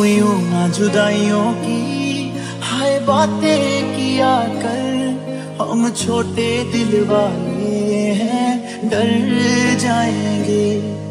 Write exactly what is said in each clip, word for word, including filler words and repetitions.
यूं ना जुदाइयों की हाय बातें किया कर, हम छोटे दिल वाले हैं डर जाएंगे।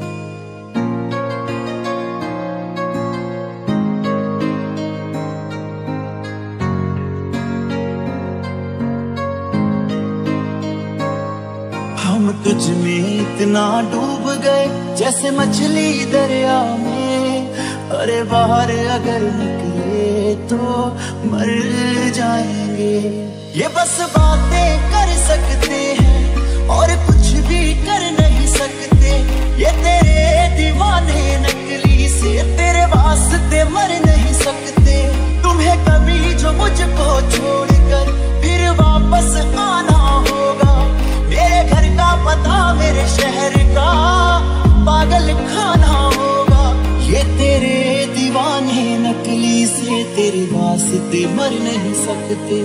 हम तुझ में इतना डूब गए जैसे मछली दरिया में, अरे बाहर अगर निकले तो मर जाएंगे। ये बस बातें कर सकते हैं और कुछ भी कर नहीं सकते, ये तेरे दीवाने नकली से तेरे वास्ते मर नहीं सकते। तुम्हें कभी जो मुझको छोड़कर फिर वापस आना होगा, मेरे घर का पता मेरे शहर का पागल खाना होगा। ये तेरे दीवाने नकली से तेरे वास्ते मर नहीं सकते।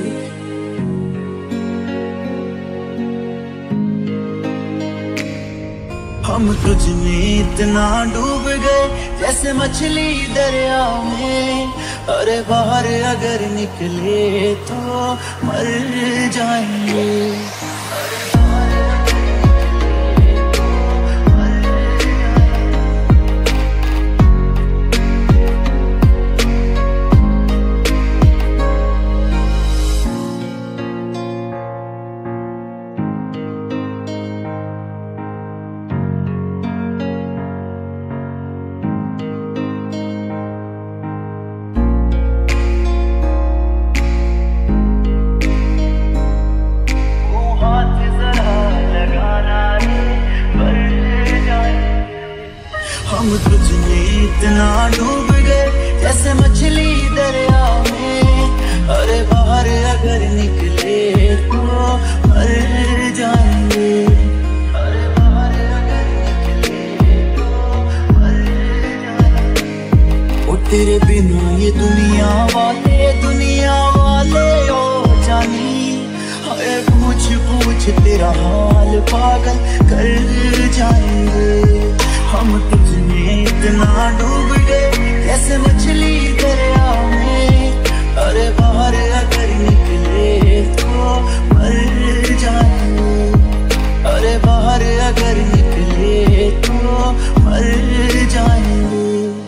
हम तुझ में इतना डूब गए जैसे मछली दरिया में, अरे बाहर अगर निकले तो मर जाएंगे। हम तुझ में इतना डूब गए जैसे मछली दरिया में, अरे बाहर अगर निकले तो मर जाएंगे। अरे बाहर अगर निकले तो मर जाएंगे। ओ तेरे बिना ये दुनिया वाले दुनिया वाले ओ जानी, हाय पूछ पूछ तेरा हाल पागल कर जाएंगे। हम तुझ में इतना डूब गए जैसे मछली दरिया में, अरे बाहर अगर निकले तो मर जाएंगे। अरे बाहर अगर निकले तो मर जाएंगे।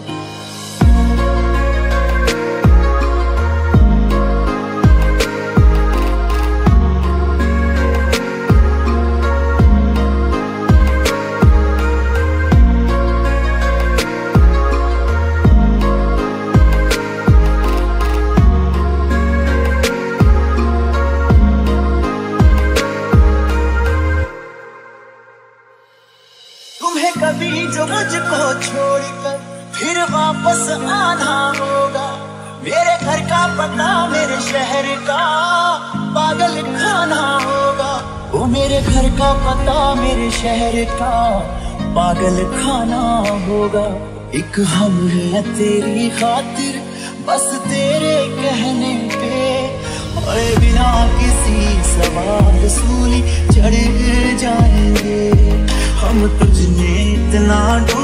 तुम्हें कभी जो मुझको छोड़कर फिर वापस आना होगा, मेरे घर का पता मेरे शहर का पागल खाना होगा। वो मेरे घर का पता मेरे शहर का पागल खाना होगा। एक हम है तेरी खातिर बस तेरे कहने पे, और बिना किसी सवाल सूली चढ़ जाएंगे। हम तुझ में इतना